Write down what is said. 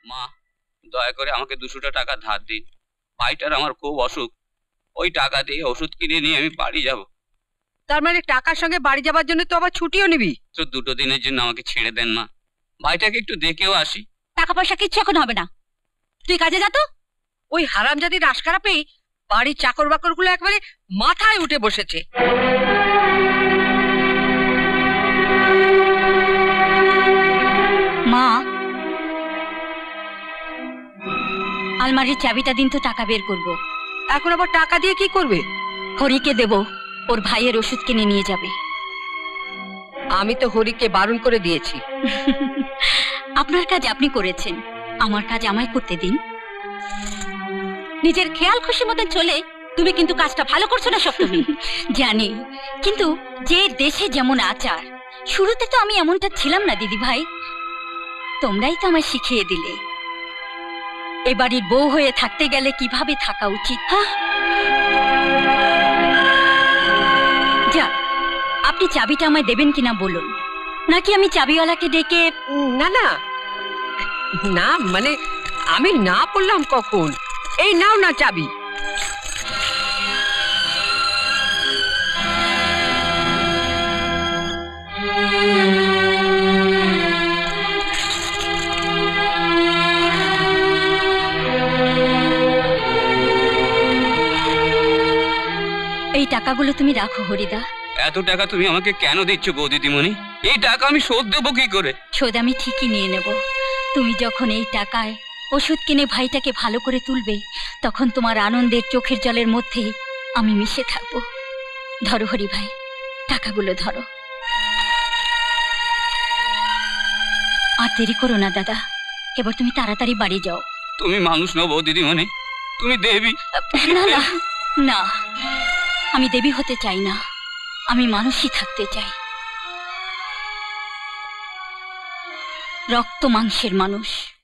মা, দয়া করে আমাকে 200টা টাকা ধার দিন। ভাইটার আমার খুব অসুখ, ওই টাকা দিয়ে ওষুধ কিনে নিয়ে আমি বাড়ি যাব। তার মানে টাকার সঙ্গে বাড়ি যাবার জন্য তো আবার ছুটিও নিবি? তো 2 দিনের জন্য আমাকে ছেড়ে দেন মা, ভাইটাকে একটু দেখেও আসি। টাকা পয়সা কিচ্ছু এখন হবে না, তুই কাজে যা তো। ওই হারামজাদির রাশ খারাপেই বাড়ির চাকর বাকর গুলো একবারে মাথায় উঠে বসেছে। মা, আলমারির চাবিটা দিন তো, টাকা বের করব। এখন আবার টাকা দিয়ে কি করবে? হরিকে দেব, ওর ভাইয়ের ওষুধ কিনে নিয়ে যাবে। আমি তো হরিকে বারণ করে দিয়েছি। আপনার কাজ আপনি করেছেন, আমার কাজ আমায় করতে দিন। নিজের খেয়াল খুশি মতন চলে তুমি কিন্তু কাজটা ভালো করছো না সপ্তমী। জানি, কিন্তু যে দেশে যেমন আচার, শুরুতে তো আমি এমনটা ছিলাম না দিদি ভাই, তোমরাই তো আমায় শিখিয়ে দিলে এ বাড়ির বউ হয়ে থাকতে গেলে কিভাবে থাকা উচিত। যা, আপনি চাবিটা আমায় দেবেন কিনা বলুন, নাকি আমি চাবিওয়ালাকে ডেকে? না না না, মানে আমি না বললাম কখন। এই নাও না চাবি। এই টাকাগুলো তুমি রাখো হরিদা। এত টাকা তুমি আমাকে কেন দিচ্ছ গো দিদিমণি? এই টাকা আমি শোধ দেবো কি করে? শোধ আমি ঠিকই নিয়ে নেব। তুমি যখন এই টাকায় ওষুধ কিনে ভাইটাকে ভালো করে তুলবে, তখন তোমার আনন্দের চোখের জলের মধ্যে আমি মিশে থাকবো। ধরো হরি ভাই, টাকাগুলো ধরো। আর দেরি করো না দাদা, এবার তুমি তাড়াতাড়ি বাড়ি যাও। তুমি মানুষ নও বৌ দিদিমণি, তুমি দেবী। না না না, আমি দেবী হতে চাই না, আমি মানুষই থাকতে চাই। রক্ত মাংসের মানুষ।